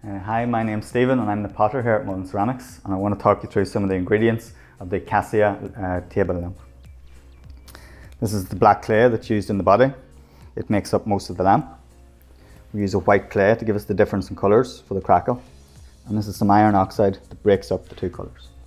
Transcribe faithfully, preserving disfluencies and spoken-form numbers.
Uh, hi, my name's Stephen and I'm the potter here at Mullan Ceramics, and I want to talk you through some of the ingredients of the Cassia uh, table lamp. This is the black clay that's used in the body. It makes up most of the lamp. We use a white clay to give us the difference in colours for the crackle, and this is some iron oxide that breaks up the two colours.